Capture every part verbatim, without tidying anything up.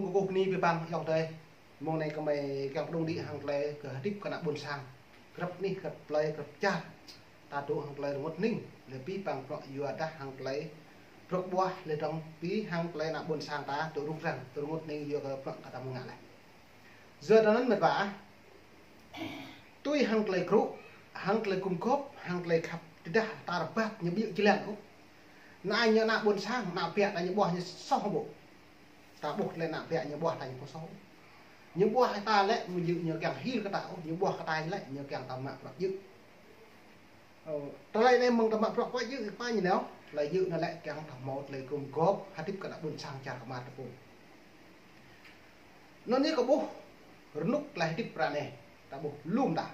của cô ni về bằng dòng đây mong này có mày gặp đông đi hàng lệ cửa tiếp cả nạp buồn sang gặp ni gặp lệ gặp cha ta tụ hàng lệ một ninh để pi bằng rõ vừa đã hàng lệ rất bua để trong pi hàng lệ nạp buồn sang ta tụ rung rằng tụ một ninh vừa gặp cả ta mong ngại giờ đó nó mệt vả tôi hàng lệ cũ hàng lệ cung cấp hàng lệ khắp đã ta đã bắt những biểu chỉ lẹn cũng nãy nhớ nạp buồn sang nạp vẹn là những bò như sau bộ ta buộc lên nạp vẹn những bò thành có số những bò hai ta lại một dự nhờ càng hi cái tạo những bò hai ta lại nhờ càng tầm mạng bạc dự tới đây em mong tầm mạng bạc quá dự qua như nào là dự nó lại càng thằng một lấy cùng góp hai tiếp cả đã buồn sang chả mà tập nó như có bố lúc lại tiếp ra này ta buộc luôn đã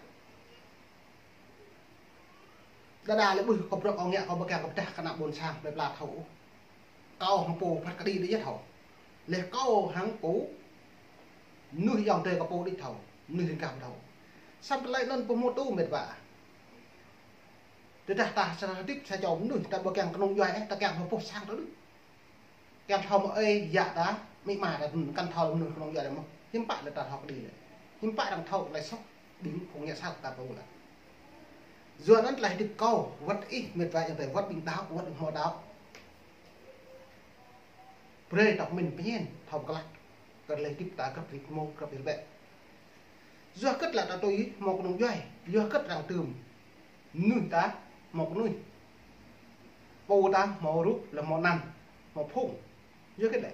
đa đa lấy bùi có bọc ông nhẹ có bậc càng có đa cái nào buồn sang để là thấu cao hàng pù phát cái đi để giết thấu lệ cao hàng pù nuôi dòng tề có pù đi thấu nuôi tình cảm thấu sắp lại lên pù một tu mệt vả để ta ta sẽ tiếp sẽ cho nuôi ta bậc càng nông doanh ta càng phải pù sang đó càng thấu mà ấy dạ đã mấy mà là căn thấu nuôi nông doanh mà hiếm bạn là ta học đi hiếm bạn đang thấu lại sốc đính không nghe sao ta pù là giờ nó lại được câu vật ít mệt vả chẳng thể vật bình đáo vật họ đáo pre đọc mình bên thòng cái cần lấy tiếp ta cấp việc mong cấp việc vậy do cất là ta tôi một đồng doanh do cất rằng tường nuôi ta một nuôi bầu ta màu rút là màu nằm màu phùng do cái này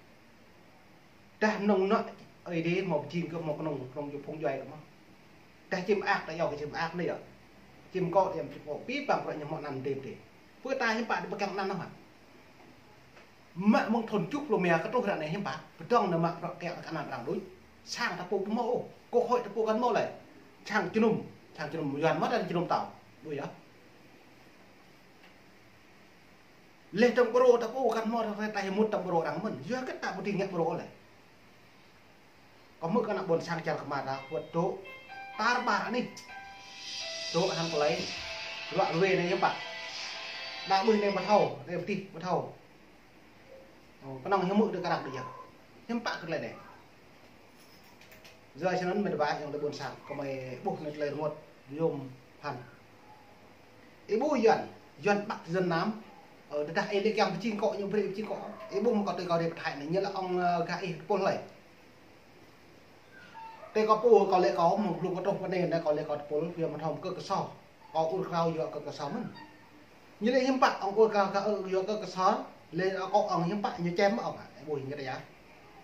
ta nồng nọ ấy đi một chim cơ một nồng nồng dùng phùng doanh đúng không ta chim ác ta giàu cái chim ác này à chim cọ thì chim cọ biết bằng vậy nhưng màu nằm đêm thì bữa ta hiện bạn được bằng năm năm hả mẹ mong thôn chúc rồi mẹ cái trâu này hiếm bạc trong là mẹ rõ kẹo cái nào làm đối sang ta phụ mẫu cô hội ta phụ gắn mẫu này sang chân nùng sang chân nùng gần mất ra chân nùng tàu đuổi đó lên trong pro ta phụ gắn mẫu ra tay một trăm pro đáng mừng giữa cái tạo một tiền nhạc pro này có mức cái nào buồn sang chào mà đã vượt chỗ ta bà đi chỗ hàng có lấy loại về này hiếm bạc đã bơi lên bắt thầu đây đi bắt thầu có nòng hiếm mực được cả đặc được hiếm bạc cái này giờ cho nó mình vài trong cái buồn sạc có mày buộc nó lên một dùng hẳn ý bùi dần dần bắt dần nám ở đây ai lấy kèm với chim cọ nhưng với chim cọ ý bùi mà có từ có để thải này như là ông gai pôn lẩy đây có pô có lẽ có một lúc có trong cái nền đây có lẽ có pôn việc mà thòng cơ cơ sò có ur khao vừa cơ cơ sò mình như là hiếm bạc ông ur khao cơ vừa cơ cơ sò lên có ông hiếm bạc như chém ông à bùi như thế á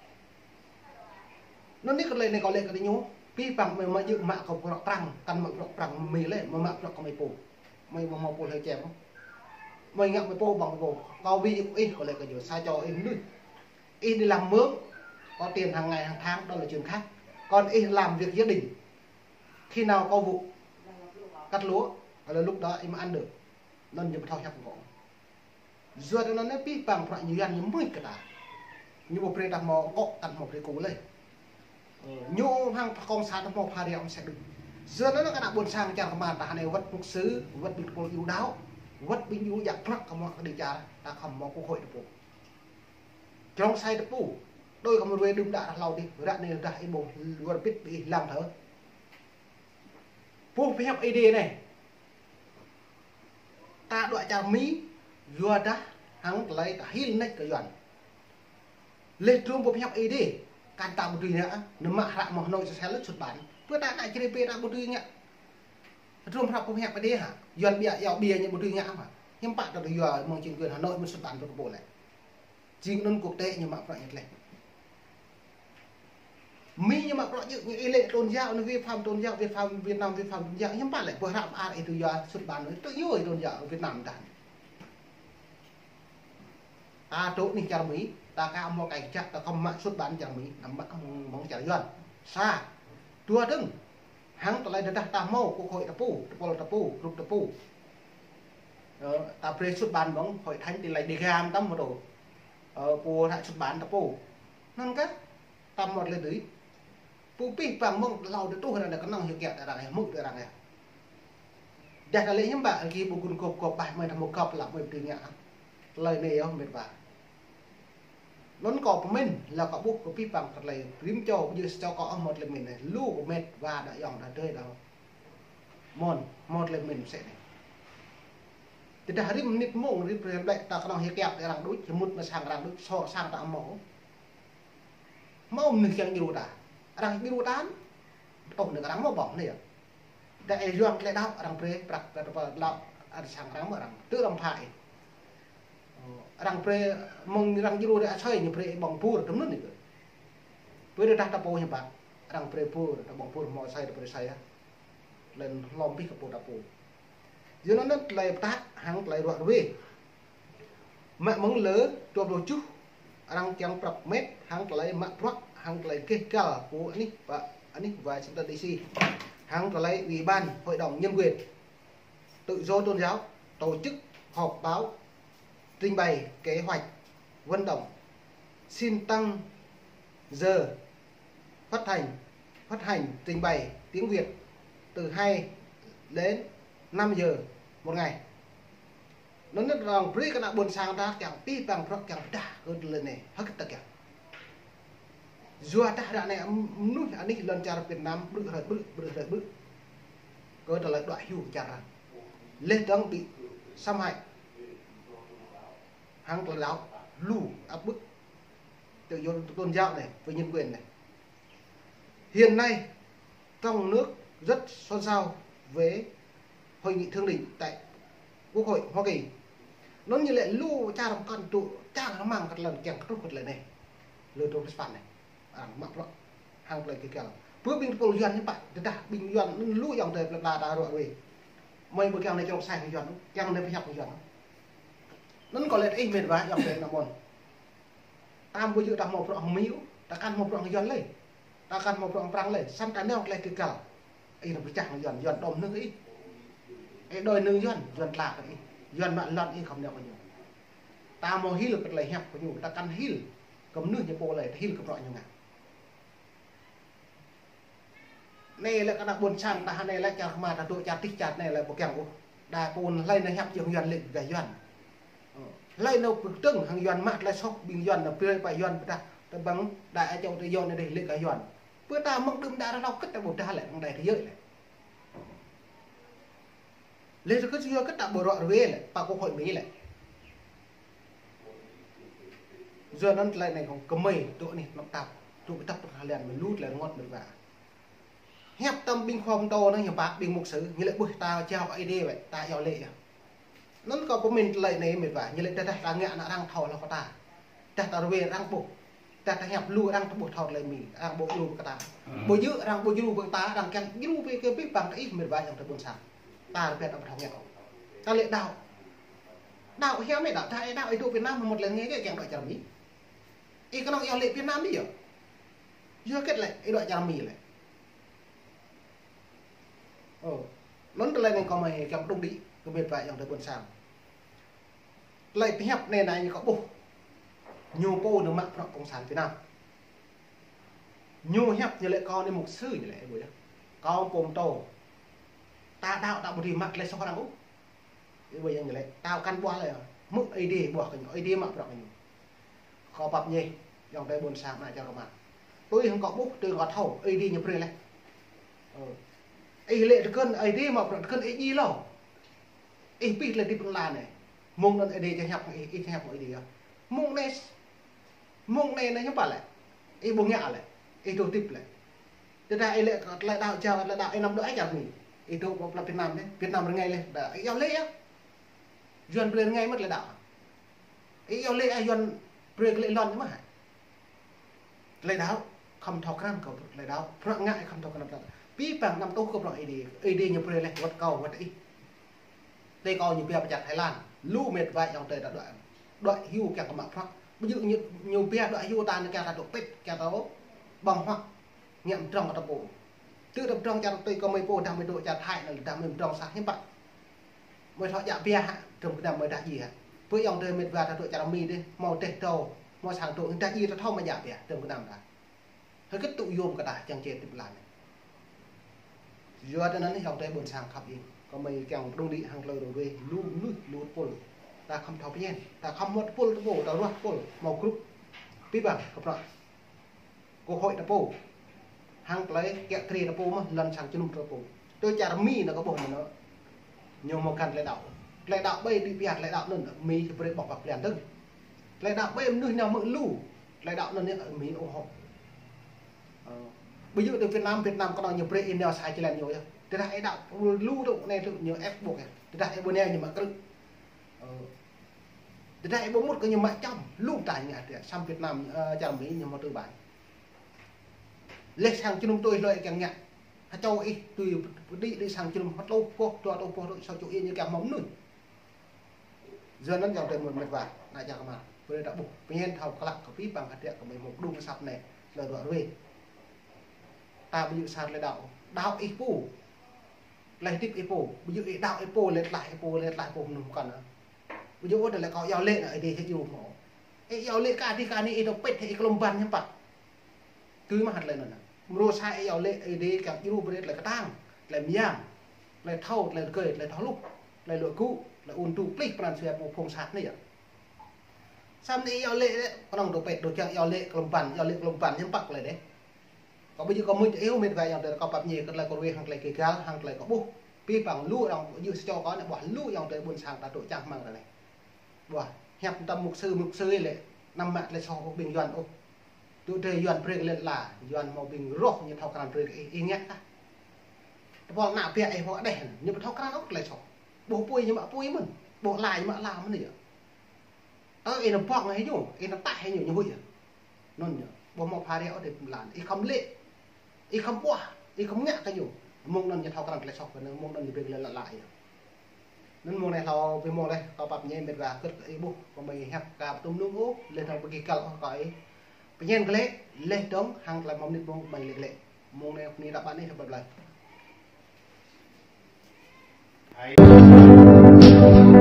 nó nít lên này có lên cái đi nhú pi bằng mình mà dự mạng không có trăng căn mạng trăng mì lên mà mạng có mày bù mày mà màu bù hơi chém không mày ngậm mày bù bằng bù cao vi ít có lên cái gì sai cho em đi ít đi làm mướn có tiền hàng ngày hàng tháng đó là chuyện khác còn ít làm việc gia đình khi nào có vụ cắt lúa là lúc đó em ăn được nên dùng thao chặt gỗ giờ nó nó pi bằng phải như ăn như mấy cái đó như một cái đặc mò có ăn một cái cú lên nhô hang con sa nó một hai ông sẽ được giờ nó cái nào buồn sang chẳng mà ta này vật mục sứ vật bị cô yêu đáo vật bị yêu giặc lắc không có đi cha ta không mong quốc hội được trong say được bù đôi còn một về đừng đã lâu đi đã này đã em bù vừa biết bị làm thở bù phải học id này ta đợi cha mỹ vừa đã hắn lấy cả hil này cái doan lên trung bộ phải học idการตามบุตรีเนี่ยน้ำมันระมโนจะใช้เลือดสุดบานเพื่อได้จีเประบุตรีเนี่ยรวมรับผมแหกไปได้ฮะย้อนเบียร์ยาวเบียร์เนี่ยบุตรีเนี่ยฮะยังปะตัวย้อนมองจริงเกินฮานอยมันสุดบานตัวโบเลยจริงนั่นกุกเตะยังมาปล่อยอย่างไรมียังมาปล่อยอย่างเอเล่ต้นยาวนั่นวิฟามต้นยาววิฟามเวียดนามวิฟามยาวยังปะเลยพวกรับอาร์ไอตัวย้อนสุดบานเลยตัวย้อยต้นยาวเวียดนามดันอาโตนี่จามีta cao một cái chắc ta không mạng xuất bán chẳng mỹ nằm bắt không mong trả dần xa tua đừng hắn ta lại được ta mâu của hội ta pu ta ta pu lúc ta pu ta pre xuất bán bóng hội thánh thì lại đi gam tâm một đồ pu lại xuất bán ta pu nên cái tâm một lên đấy pu pi bằng mong lâu được tu là có năng hiệu kẹt là này mức là này đặt là lấy những bạn khi bù cùn cột cột bài mày là một cọp là mày từ nhà lời này không mệt vả nó có của mình là có bút của pi bằng thật là phím cho như cho có một là mình này lưu của mệt và đã dòng đã chơi đâu một một là mình sẽ này thì đã đi nít mông đi lại ta còn hay kẹp để làm đối thì một mà sang làm đối so sang ta mẫu mẫu mình chẳng nhiều đã rằng bị đán tổng được đáng một bỏng này đại dương lại đau rằng pre bạc và lọ sang đáng mà rằng tự làm phải rằng pre mong rằng nhiều đã chơi như pre bỏng pur đúng nữa này với được đặt tapo như bạn rằng pre pur bỏng pur mò say được pre say lên lom biết cái bộ tapo dưới nó nó lại tác hàng lại đoạn về mẹ mong lớn cho đồ chút rằng chẳng bạc mét hàng lại mẹ thoát hàng lại kê cả của anh và anh và chúng ta đi xí hàng lại ủy ban hội đồng nhân quyền tự do tôn giáo tổ chức họp báo trình bày kế hoạch vận động xin tăng giờ phát hành phát hành trình bày tiếng Việt từ hai đến năm giờ một ngày nó rất rằng при cái nào buồn sang ta chẳng pi bằng pro chẳng đã hơn lên này hết tất cả dù ta đã này nút anh ấy lần cha Việt Nam bự rồi bự bự rồi bự có là loại hữu cha rằng lên đang bị xâm hại hàng tôn giáo lù áp bức tự do tôn giáo này với nhân quyền này hiện nay trong nước rất xôn xao với hội nghị thượng đỉnh tại Quốc hội Hoa Kỳ nó như lại lu cha làm con tụ cha nó mang một lần kèm các một lần này lừa trốn phản này à mặc rõ hàng lời cái kèo vừa bình quân duyên như bạn thì ta bình duyên lu dòng đời là đà rồi về mấy một kèo này trong sai duyên kèo này phải học duyên nó còn lại ít mệt vãi dòng đời là mòn tam bây giờ ta một rộng miếu ta căn một rộng duyên lấy ta căn một rộng răng lấy xăm cái neo lại cái kèo ấy là phải chẳng duyên duyên đom nước ít ấy đôi nương duyên duyên lạc ấy duyên bạn lợn ấy không được bao nhiêu ta mau hí lực lại hẹp bao nhiêu ta căn hí cầm nước như bộ lại hí cầm loại như nào này là cái đặc buồn sang ta này là chả mà ta tụi chả tích chặt này là bộ kèo đà buồn lên nó hẹp trường duyên lệnh cái duyên lên đâu cực tưng hàng duyên mát lại sốc bình duyên là tươi bài duyên ta ta bằng đại châu tây duyên này để lệnh cái duyên bữa ta mong đừng đã nó cất ta bộ ta lại bằng đại thế giới này lên rồi cứ chưa cất tạo bộ rọi về lại vào quốc hội Mỹ lại giờ nó lại này còn cầm mây tụi này nó tập tụi tập hà liền mình lút lại ngon được vả hẹp tâm binh khoa to nó nhiều bác bình mục sử như lại bụi tao treo ai đi vậy ta treo lệ nó có của mình lại này mệt vả như lại ta ta ngạ nó đang thò là có ta ta ta về đang bộ ta ta hẹp lưu đang bộ thò lại mình đang bộ lưu cái ta bộ dữ đang bộ lưu của ta đang càng lưu về cái biết bằng ít mệt vả trong thời buồn sáng ta biết ông thằng nghèo ta lệ đạo đạo heo này đạo thay đạo ấy tụ Việt Nam một lần nghe cái kèm đội chả mỹ ý cái nó eo lệ Việt Nam đi à chưa kết lại ấy đội chả mỹ lại ờ nó lên này có mày kèm đông đi cái biệt vậy trong thời buồn sáng lại cái hẹp này này như có bù nhiều cô được mạng cộng sản Việt Nam nhiều hẹp như lại con đi mục sư như lại buổi đó con cùng tổ ta đạo đạo một thì mặc lại sao đâu bây giờ như vậy tao căn qua lại mức a đê bỏ cái nhỏ a đê mặc rồi khó bập nhỉ dòng đây buồn sáng lại cho các bạn tôi không có bút từ gọt thầu a đê nhập về này ấy lệ cơn a đê mà cơn a đê lâu ấy biết là đi bằng là này mông nên a đê cho hẹp ít hẹp a đê mông này mông này nó như vậy lại ấy buông nhả lại ấy đồ tiếp lại thế ra ấy lệ lại đạo chào là đạo ấy nằm đỡ chặt mình ý đồ của Việt Nam đấy Việt Nam ngay lên đã eo lệ á duyên lên ngay mất là đạo ý eo lệ ai duyên bê lệ lon chứ mà lệ đạo không thọc răng cầu lệ đạo phượng ngại không thọc răng bí bằng năm câu không nói đi ấy đi nhiều bê lệ vật cầu vật ý đây coi như bia chặt Thái Lan lũ mệt vậy trong trời đã đoạn đoạn hưu kẹt mạng phật ví dụ như nhiều bia đoạn hưu tan kẹt là độ pít kẹt đó bằng hoặc nhậm trong tập bộ tự tập trong chặt tôi có mấy bộ đang mấy độ chặt hại là đang mình trong sáng hết bạn mới thọ dạ bia hạ trong cái đầm mới đã gì hả với dòng đời mệt và ta đội chặt mì đi màu tết trâu màu sáng tụ ta gì ta thâu mà dạ bia trong cái đầm đã hơi cái tụ yôm cả đại chẳng chết được làm do cho nên dòng đời buồn sáng khắp đi có mấy kẹo đông đi hàng lời rồi về lú lú lú pol ta không thâu bien ta không mất pol ta bổ ta ruột pol màu cướp pi bằng có rõ cô hội đã po hàng lấy kẹt tre đã po mà lần sang chân đã po tôi chả mi nó có bộ mà nó nhiều một căn lại đạo lại đạo bay đi bịt lại đạo nên mi thì phải bọc bọc liền tức lại đạo bay nơi nào mượn lù lại đạo nên ở mi ủng hộ bây giờ từ Việt Nam Việt Nam có bao nhiêu pre in nào sai chỉ làm nhiều chứ thế đại đạo lù đâu này nhiều ép buộc này thế đại bên này nhưng mà cứ thế đại bố một cái nhiều mạng trong lù tại nhà thì sang Việt Nam chào Mỹ nhưng mà từ bản lên sang chân tôi lợi càng nhẹ châu ấy tùy đi đi sang chân bắt lâu po cho đâu po đội sau chỗ yên như kẹo móng nữa giờ nó dòng tiền một mệt vải lại chào mà tôi đã buộc bên thầu các lạc của phí bằng hạt điện của mình một đung sập này là đoạn về ta bây giờ sang lại đạo đạo ít po lại tiếp ít po bây giờ đạo ít po lên lại po lên lại po không còn nữa bây giờ có lại có giao lệ ở đây thì dùng nó ấy giao lệ cả đi cả đi nó pet thì cái lồng văn nhá bạn cứ mà hạt lên nữa mua sai giao lệ ở đây cả cáiรูปlại cái tang lại miang lại thâu lại cười lại tháo lúc lại lụa cũ lại ôn tu click bàn xuyên một phong sát này ạ xong đi giao lệ đấy có đồng đồ pet đồ trang giao lệ cái lồng văn giao lệ cái lồng văn nhá bạc lại đấy còn bây giờ có mình yếu mình về dòng từ có bắp nhẹ cái lại còn về hàng lại cái cá hàng lại có bút pi bằng lũ đồng như cho có này bỏ lũ dòng từ buôn sang ta tổ trang mang này bỏ hẹp tầm mục sư mục sư lệ năm mạng lại so bình doan ô tôi chơi doan preg lên là doan màu bình rốt như thao can preg ý nhét ta bọn nạp vẽ ấy họ đèn nhưng mà thao can ốc lại so bộ pui nhưng mà pui mình bộ lại mà làm cái gì ơ ấy nó bọc này nhủ ấy nó tại hay nhủ như vậy non nhở bộ màu pha đeo để làm ý không lệ ý không qua ý không nhẹ cái nhủ mông non như thao can lại so và mông non như preg lên là lại nên mùa nàyเราไปมองเลยเราปรับเย็นเป็นว่าก็ไอ้บุกก็ไม่แฮปกับตุ้มนุ่งโอ้เลยทำไปกี่กัลก็ไอ้ไปเย็นก็เละเละต้องห่างไกลมองนิดมองไม่เละเละมองในนี้รับบ้านนี้ทำแบบไร